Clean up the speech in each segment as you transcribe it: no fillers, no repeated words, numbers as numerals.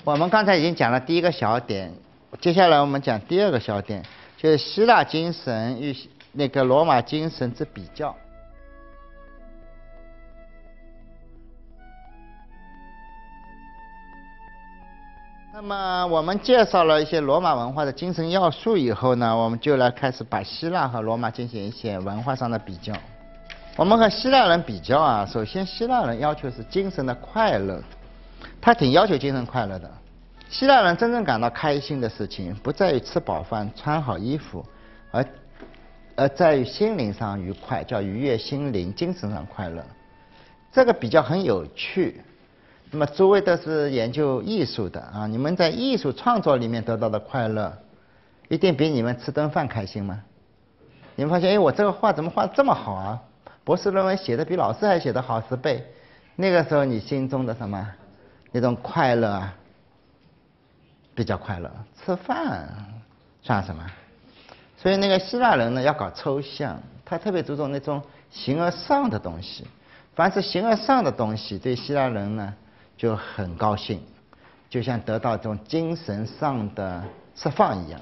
我们刚才已经讲了第一个小点，接下来我们讲第二个小点，就是希腊精神与那个罗马精神之比较。那么我们介绍了一些罗马文化的精神要素以后呢，我们就来开始把希腊和罗马进行一些文化上的比较。我们和希腊人比较啊，首先希腊人要求是精神的快乐，他挺要求精神快乐的。希腊人真正感到开心的事情，不在于吃饱饭、穿好衣服，而在于心灵上愉快，叫愉悦心灵，精神上快乐。这个比较很有趣。那么诸位都是研究艺术的啊，你们在艺术创作里面得到的快乐，一定比你们吃顿饭开心吗？你们发现，哎，我这个画怎么画得这么好啊？博士论文写的比老师还写得好10倍，那个时候你心中的什么那种快乐啊，比较快乐。吃饭算什么？所以那个希腊人呢要搞抽象，他特别注重那种形而上的东西。凡是形而上的东西，对希腊人呢就很高兴，就像得到这种精神上的释放一样。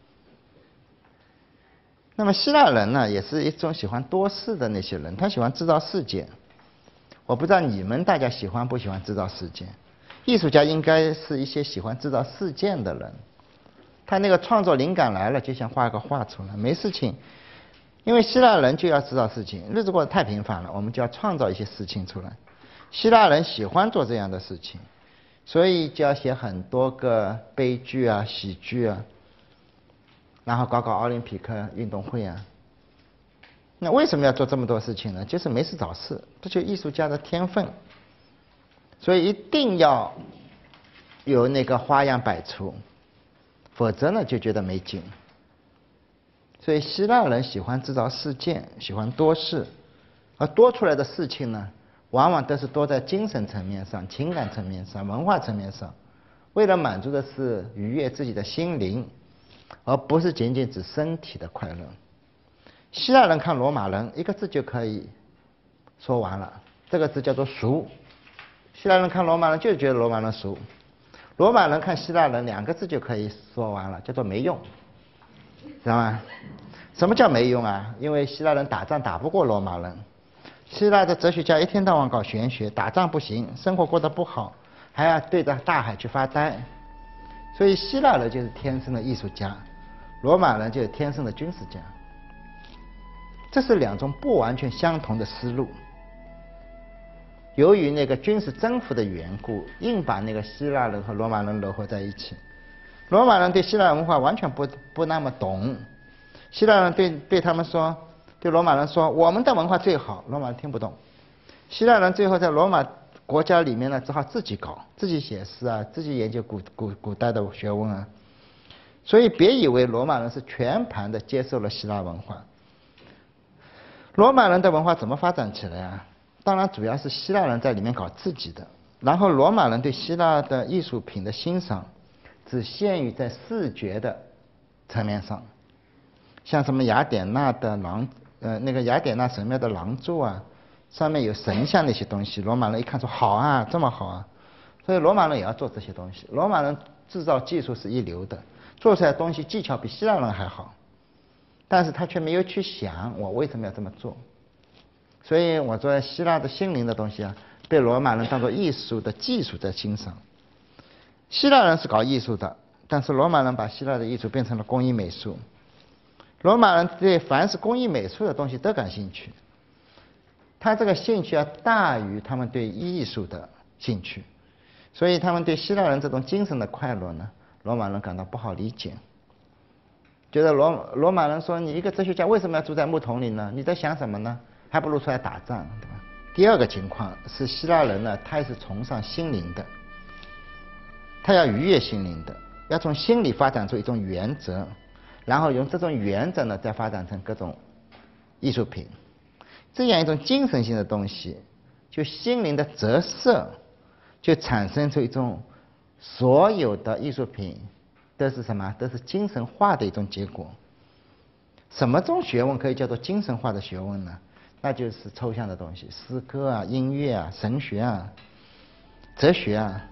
那么希腊人呢，也是一种喜欢多事的那些人，他喜欢制造事件。我不知道你们大家喜欢不喜欢制造事件？艺术家应该是一些喜欢制造事件的人。他那个创作灵感来了，就想画个画出来，没事情。因为希腊人就要制造事情，日子过得太平凡了，我们就要创造一些事情出来。希腊人喜欢做这样的事情，所以就要写很多个悲剧啊、喜剧啊。然后搞奥林匹克运动会啊，那为什么要做这么多事情呢？就是没事找事，这就是艺术家的天分。所以一定要有那个花样百出，否则呢就觉得没劲。所以希腊人喜欢制造事件，喜欢多事，而多出来的事情呢，往往都是多在精神层面上、情感层面上、文化层面上，为了满足的是愉悦自己的心灵。而不是仅仅指身体的快乐。希腊人看罗马人一个字就可以说完了，这个字叫做俗。希腊人看罗马人就觉得罗马人俗，罗马人看希腊人2个字就可以说完了，叫做没用，知道吗？什么叫没用啊？因为希腊人打仗打不过罗马人，希腊的哲学家一天到晚搞玄学，打仗不行，生活过得不好，还要对着大海去发呆。所以希腊人就是天生的艺术家，罗马人就是天生的军事家。这是2种不完全相同的思路。由于那个军事征服的缘故，硬把那个希腊人和罗马人糅合在一起。罗马人对希腊文化完全不那么懂，希腊人对他们说，对罗马人说我们的文化最好，罗马人听不懂。希腊人最后在罗马国家里面呢，只好自己搞，自己写诗啊，自己研究古代的学问啊。所以别以为罗马人是全盘的接受了希腊文化。罗马人的文化怎么发展起来啊？当然主要是希腊人在里面搞自己的，然后罗马人对希腊的艺术品的欣赏只限于在视觉的层面上，像什么雅典娜的那个雅典娜神庙的廊柱啊，上面有神像那些东西，罗马人一看说好啊，这么好啊，所以罗马人也要做这些东西。罗马人制造技术是一流的，做出来的东西技巧比希腊人还好，但是他却没有去想我为什么要这么做。所以我说希腊的心灵的东西啊，被罗马人当作艺术的技术在欣赏。希腊人是搞艺术的，但是罗马人把希腊的艺术变成了工艺美术。罗马人对凡是工艺美术的东西都感兴趣，他这个兴趣要大于他们对艺术的兴趣，所以他们对希腊人这种精神的快乐呢，罗马人感到不好理解，觉得罗马人说你一个哲学家为什么要住在木桶里呢？你在想什么呢？还不如出来打仗，对吧？第二个情况是希腊人呢，他也是崇尚心灵的，他要愉悦心灵的，要从心里发展出一种原则，然后用这种原则呢，再发展成各种艺术品。这样一种精神性的东西，就心灵的折射，就产生出一种所有的艺术品都是什么？都是精神化的一种结果。什么种学问可以叫做精神化的学问呢？那就是抽象的东西，诗歌啊、音乐啊、神学啊、哲学啊。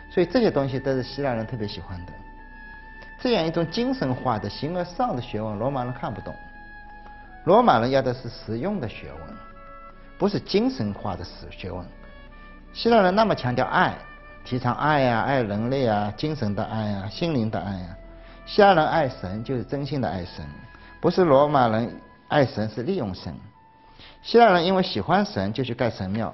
所以这些东西都是希腊人特别喜欢的。这样一种精神化的形而上的学问，罗马人看不懂。罗马人要的是实用的学问，不是精神化的学问。希腊人那么强调爱，提倡爱呀、爱人类啊，精神的爱啊，心灵的爱啊。希腊人爱神就是真心的爱神，不是罗马人爱神是利用神。希腊人因为喜欢神，就去盖神庙，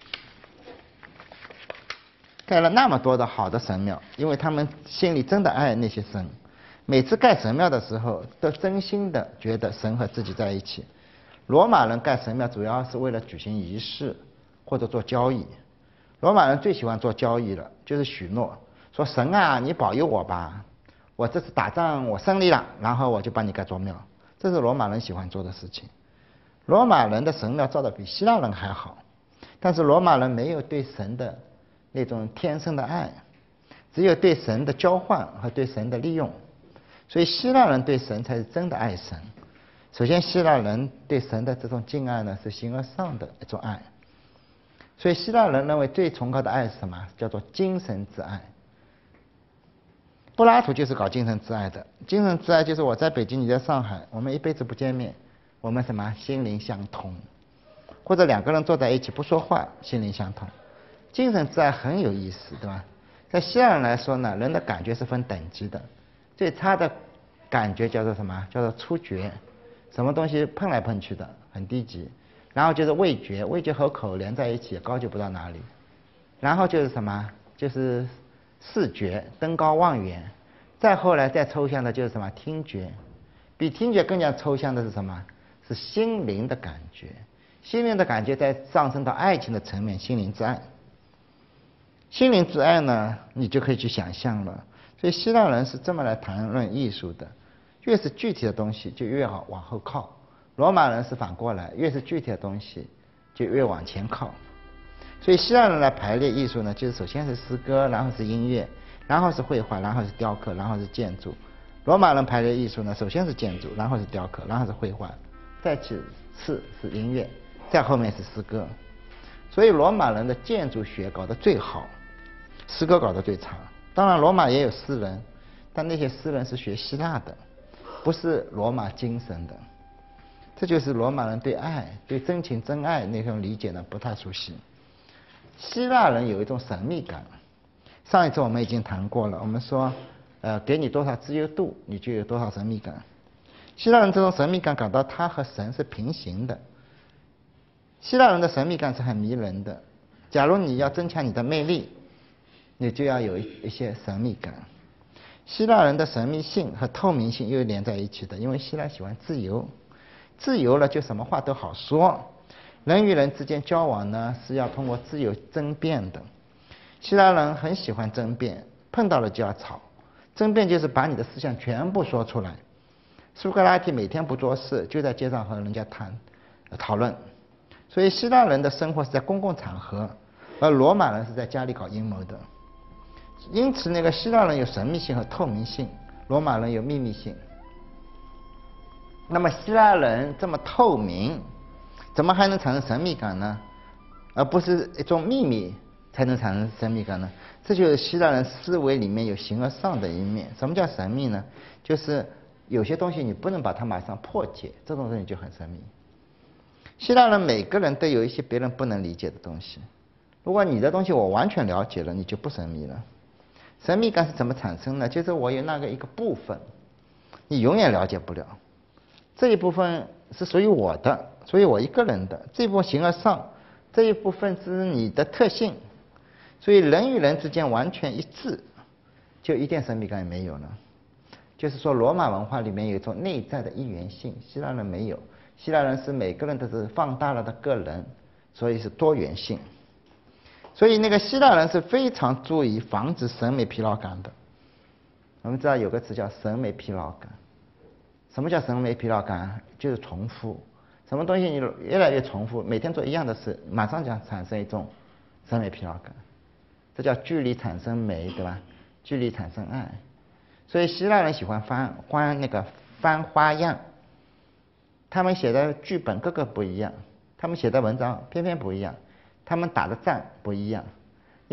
盖了那么多的好的神庙，因为他们心里真的爱那些神。每次盖神庙的时候，都真心的觉得神和自己在一起。罗马人盖神庙主要是为了举行仪式或者做交易。罗马人最喜欢做交易了，就是许诺，说神啊，你保佑我吧，我这次打仗我胜利了，然后我就帮你盖座庙。这是罗马人喜欢做的事情。罗马人的神庙造得比希腊人还好，但是罗马人没有对神的那种天生的爱，只有对神的交换和对神的利用。所以希腊人对神才是真的爱神。首先，希腊人对神的这种敬爱呢，是形而上的一种爱。所以希腊人认为最崇高的爱是什么？叫做精神之爱。柏拉图就是搞精神之爱的。精神之爱就是我在北京，你在上海，我们一辈子不见面，我们什么心灵相通，或者两个人坐在一起不说话，心灵相通。精神之爱很有意思，对吧？在希腊人来说呢，人的感觉是分等级的，最差的感觉叫做什么？叫做触觉，什么东西碰来碰去的，很低级。然后就是味觉，味觉和口连在一起，高级不到哪里。然后就是什么？就是视觉，登高望远。再后来再抽象的就是什么？听觉。比听觉更加抽象的是什么？是心灵的感觉。心灵的感觉再上升到爱情的层面，心灵之爱。心灵之爱呢，你就可以去想象了。所以希腊人是这么来谈论艺术的，越是具体的东西就越好往后靠。罗马人是反过来，越是具体的东西就越往前靠。所以希腊人来排列艺术呢，就是首先是诗歌，然后是音乐，然后是绘画，然后是雕刻，然后是建筑。罗马人排列艺术呢，首先是建筑，然后是雕刻，然后是绘画，再其次是音乐，再后面是诗歌。所以罗马人的建筑学搞得最好，诗歌搞得最差。当然罗马也有诗人，但那些诗人是学希腊的，不是罗马精神的。这就是罗马人对爱、对真情真爱那种理解呢，不太熟悉。希腊人有一种神秘感，上一次我们已经谈过了，我们说，给你多少自由度，你就有多少神秘感。希腊人这种神秘感感到他和神是平行的。希腊人的神秘感是很迷人的。假如你要增强你的魅力，你就要有一些神秘感。希腊人的神秘性和透明性又连在一起的，因为希腊喜欢自由。自由了就什么话都好说，人与人之间交往呢是要通过自由争辩的。希腊人很喜欢争辩，碰到了就要吵。争辩就是把你的思想全部说出来。苏格拉底每天不做事，就在街上和人家讨论。所以希腊人的生活是在公共场合，而罗马人是在家里搞阴谋的。因此那个希腊人有神秘性和透明性，罗马人有秘密性。那么希腊人这么透明，怎么还能产生神秘感呢？而不是一种秘密才能产生神秘感呢？这就是希腊人思维里面有形而上的一面。什么叫神秘呢？就是有些东西你不能把它马上破解，这种东西就很神秘。希腊人每个人都有一些别人不能理解的东西，如果你的东西我完全了解了，你就不神秘了。神秘感是怎么产生呢？就是我有那个一个部分，你永远了解不了。这一部分是属于我的，属于我一个人的，这一部分形而上，这一部分是你的特性，所以人与人之间完全一致，就一点神秘感也没有了。就是说罗马文化里面有一种内在的一元性，希腊人没有。希腊人是每个人都是放大了的个人，所以是多元性。所以那个希腊人是非常注意防止审美疲劳感的。我们知道有个词叫审美疲劳感。什么叫审美疲劳感？就是重复，什么东西你越来越重复，每天做一样的事，马上就产生一种审美疲劳感。这叫距离产生美，对吧？距离产生爱。所以希腊人喜欢翻花样，他们写的剧本个不一样，他们写的文章偏偏不一样，他们打的仗不一样。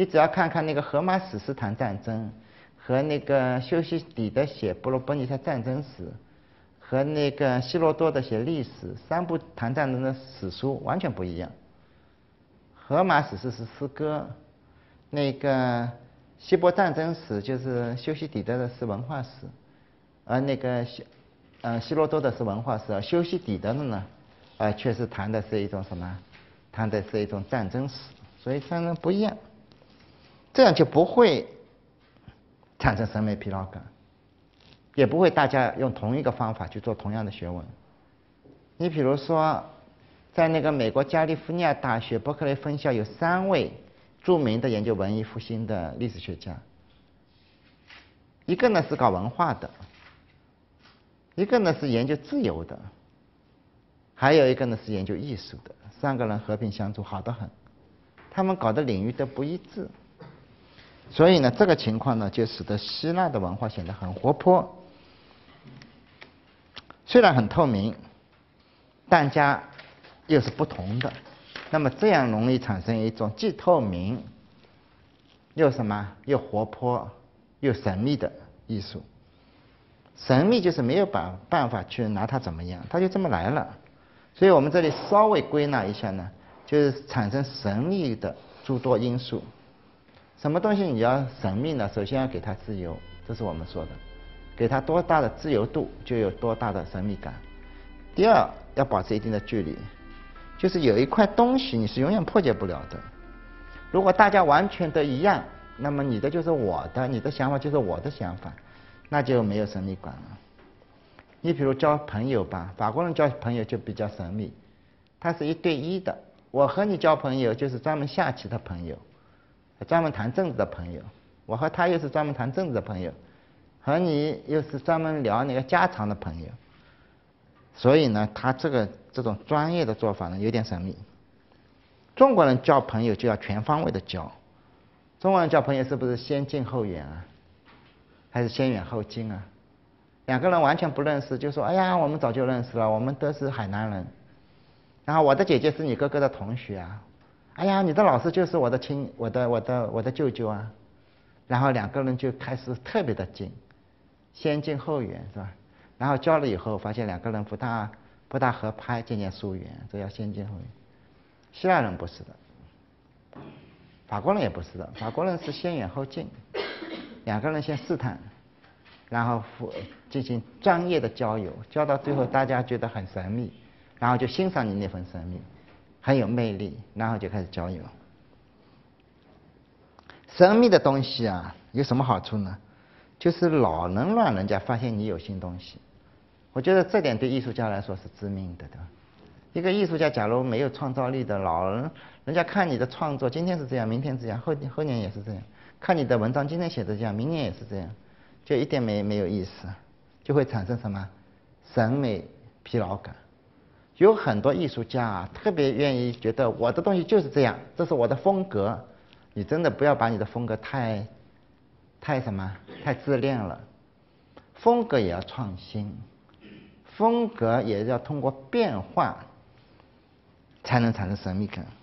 你只要看看那个荷马史诗谈战争，和那个修昔底德写伯罗奔尼撒战争史，和那个希罗多德写历史，3部谈战争的史书完全不一样。荷马史诗是诗歌，那个希波战争史就是修昔底德的是文化史，而那个希罗多德是文化史，而修昔底德的呢，确实谈的是一种什么？谈的是一种战争史，所以战争不一样，这样就不会产生审美疲劳感，也不会大家用同一个方法去做同样的学问。你比如说，在那个美国加利福尼亚大学伯克利分校有3位著名的研究文艺复兴的历史学家，一个呢是搞文化的，一个呢是研究自由的，还有一个呢是研究艺术的，3个人和平相处，好得很。他们搞的领域都不一致，所以呢，这个情况呢，就使得希腊的文化显得很活泼，虽然很透明，大家又是不同的。那么这样容易产生一种既透明又什么又活泼又神秘的艺术。神秘就是没有办法去拿它怎么样，它就这么来了。所以我们这里稍微归纳一下呢，就是产生神秘的诸多因素。什么东西你要神秘呢？首先要给它自由，这是我们说的，给它多大的自由度，就有多大的神秘感。第二，要保持一定的距离，就是有一块东西你是永远破解不了的。如果大家完全都一样，那么你的就是我的，你的想法就是我的想法，那就没有神秘感了。你比如交朋友吧，法国人交朋友就比较神秘，他是1对1的。我和你交朋友就是专门下棋的朋友，专门谈政治的朋友，我和他又是专门谈政治的朋友，和你又是专门聊那个家常的朋友。所以呢，他这种专业的做法呢，有点神秘。中国人交朋友就要全方位的交。中国人交朋友是不是先近后远啊？还是先远后近啊？2个人完全不认识，就说哎呀，我们早就认识了，我们都是海南人。然后我的姐姐是你哥哥的同学啊，哎呀，你的老师就是我的舅舅啊。然后2个人就开始特别的近，先近后远是吧？然后交了以后，发现2个人不大合拍，渐渐疏远，这要先近后远。希腊人不是的，法国人也不是的，法国人是先远后近，2个人先试探，然后进行专业的交友，交到最后大家觉得很神秘，然后就欣赏你那份神秘，很有魅力，然后就开始交友。神秘的东西啊，有什么好处呢？就是老能让人家发现你有新东西。我觉得这点对艺术家来说是致命的，对吧？一个艺术家假如没有创造力的，人家看你的创作，今天是这样，明天这样，后年也是这样，看你的文章，今天写的这样，明年也是这样，就一点没有意思，就会产生什么审美疲劳感。有很多艺术家啊，特别愿意觉得我的东西就是这样，这是我的风格。你真的不要把你的风格太自恋了，风格也要创新，风格也要通过变化才能产生神秘感。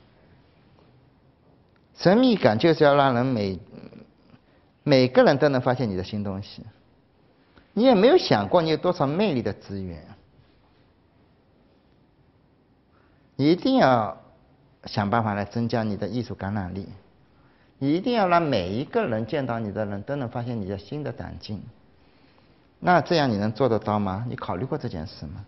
神秘感就是要让人每个人都能发现你的新东西。你也没有想过你有多少魅力的资源，你一定要想办法来增加你的艺术感染力。你一定要让每一个人见到你的人都能发现你的新的长进。那这样你能做得到吗？你考虑过这件事吗？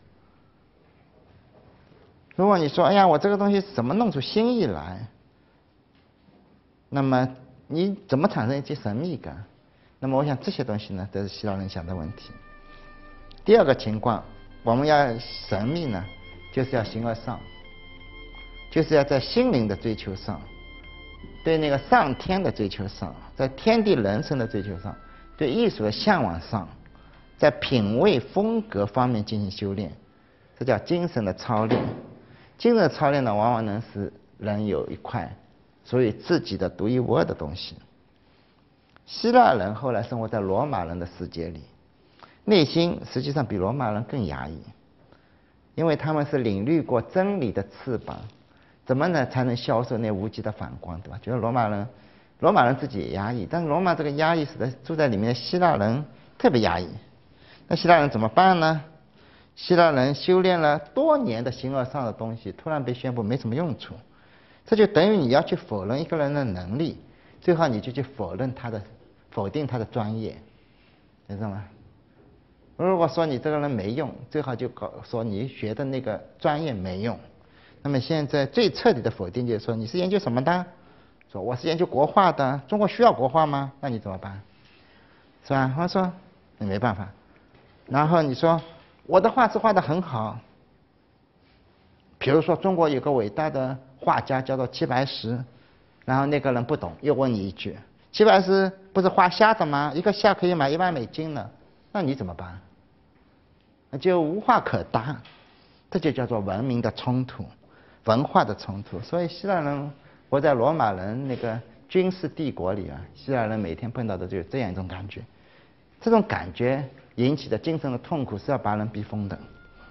如果你说哎呀，我这个东西怎么弄出新意来，那么你怎么产生一些神秘感？那么我想这些东西呢，都是希腊人想的问题。第二个情况，我们要神秘呢，就是要形而上，就是要在心灵的追求上，对那个上天的追求上，在天地人生的追求上，对艺术的向往上，在品味风格方面进行修炼，这叫精神的操练。精神的操练呢，往往能使人有一块属于自己的独一无二的东西。希腊人后来生活在罗马人的世界里，内心实际上比罗马人更压抑，因为他们是领略过真理的翅膀，怎么呢才能销售那无极的反光，对吧？觉得罗马人罗马人自己也压抑，但是罗马这个压抑使得住在里面的希腊人特别压抑。那希腊人怎么办呢？希腊人修炼了多年的形而上的东西，突然被宣布没什么用处，这就等于你要去否认一个人的能力，最后你就去否定他的专业，你知道吗？如果说你这个人没用，最好就说你学的那个专业没用。那么现在最彻底的否定就是说你是研究什么的？说我是研究国画的，中国需要国画吗？那你怎么办？是吧？我说你没办法。然后你说我的画是画得很好，比如说中国有个伟大的画家叫做齐白石，然后那个人不懂，又问你一句：齐白石不是画虾的吗？一个虾可以买$10,000呢，那你怎么办？那就无话可答，这就叫做文明的冲突，文化的冲突。所以希腊人活在罗马人那个军事帝国里啊，希腊人每天碰到的就有这样一种感觉，这种感觉引起的精神的痛苦是要把人逼疯的。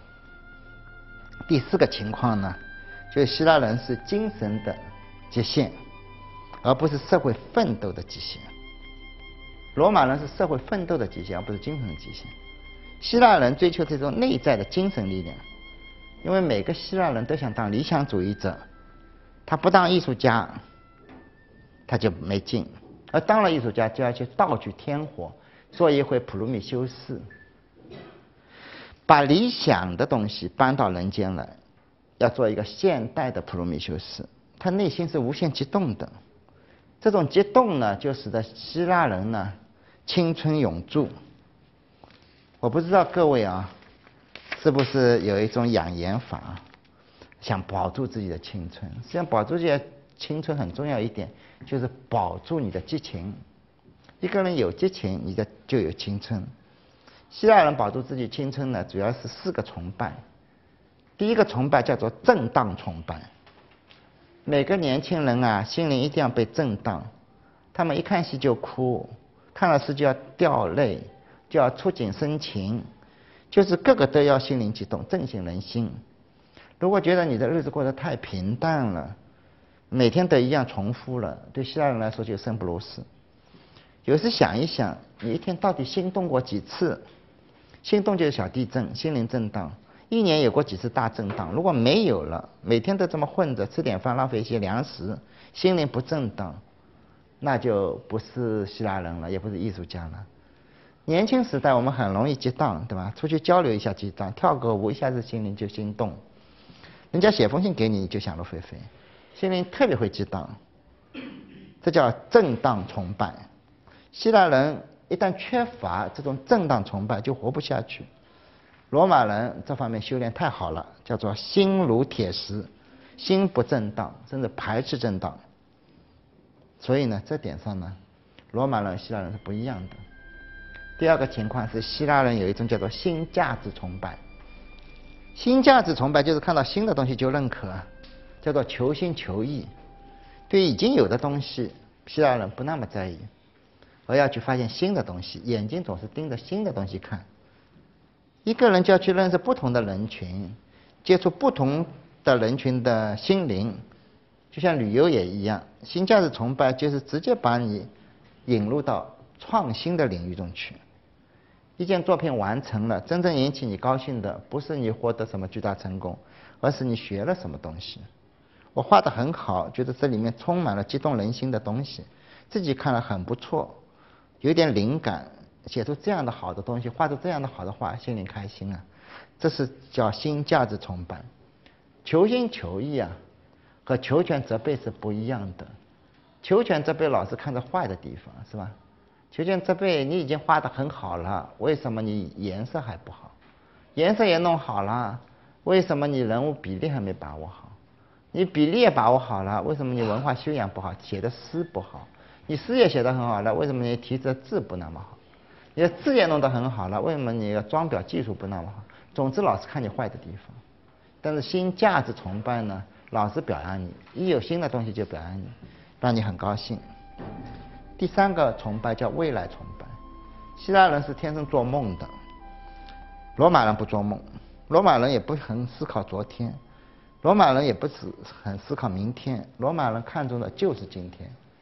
第四个情况呢，就是希腊人是精神的极限，而不是社会奋斗的极限。罗马人是社会奋斗的极限，而不是精神的极限。希腊人追求这种内在的精神力量，因为每个希腊人都想当理想主义者，他不当艺术家，他就没劲；而当了艺术家，就要去盗取天火，做一回普罗米修斯，把理想的东西搬到人间来，要做一个现代的普罗米修斯。他内心是无限激动的，这种激动呢，就使得希腊人呢青春永驻。我不知道各位啊，是不是有一种养颜法，想保住自己的青春？实际上，保住自己的青春很重要一点，就是保住你的激情。一个人有激情，你就有青春。希腊人保住自己青春呢，主要是4个崇拜。第一个崇拜叫做震荡崇拜。每个年轻人啊，心灵一定要被震荡，他们一看戏就哭，看了诗就要掉泪，就要触景生情，就是个个都要心灵激动，振兴人心。如果觉得你的日子过得太平淡了，每天都一样重复了，对希腊人来说就生不如死。有时想一想，你一天到底心动过几次？心动就是小地震，心灵震荡。1年有过几次大震荡？如果没有了，每天都这么混着，吃点饭浪费一些粮食，心灵不震荡，那就不是希腊人了，也不是艺术家了。年轻时代我们很容易激荡，对吧？出去交流一下激荡，跳个舞一下子心灵就心动，人家写封信给你就想入非非，心灵特别会激荡，这叫震荡崇拜。希腊人一旦缺乏这种震荡崇拜，就活不下去。罗马人这方面修炼太好了，叫做心如铁石，心不震荡，甚至排斥震荡。所以呢，这点上呢，罗马人、希腊人是不一样的。第二个情况是，希腊人有一种叫做新价值崇拜。新价值崇拜就是看到新的东西就认可，叫做求新求异。对于已经有的东西，希腊人不那么在意，而要去发现新的东西，眼睛总是盯着新的东西看。一个人就要去认识不同的人群，接触不同的人群的心灵，就像旅游也一样。新价值崇拜就是直接把你引入到创新的领域中去。一件作品完成了，真正引起你高兴的不是你获得什么巨大成功，而是你学了什么东西。我画得很好，觉得这里面充满了激动人心的东西，自己看了很不错，有点灵感，写出这样的好的东西，画出这样的好的画，心里开心啊。这是叫新价值崇拜。求新求异啊，和求全责备是不一样的。求全责备老是看着坏的地方，是吧？求全责备，你已经画得很好了，为什么你颜色还不好？颜色也弄好了，为什么你人物比例还没把握好？你比例也把握好了，为什么你文化修养不好，写的诗不好？你诗也写得很好了，为什么你题字字不那么好？你的字也弄得很好了，为什么你的装裱技术不那么好？总之老是看你坏的地方。但是新价值崇拜呢，老是表扬你，一有新的东西就表扬你，让你很高兴。第三个崇拜叫未来崇拜。希腊人是天生做梦的，罗马人不做梦，罗马人也不很思考昨天，罗马人也不是很思考明天，罗马人看重的就是今天。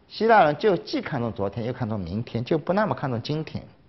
希腊人就既看重昨天又看重明天，就不那么看重今天。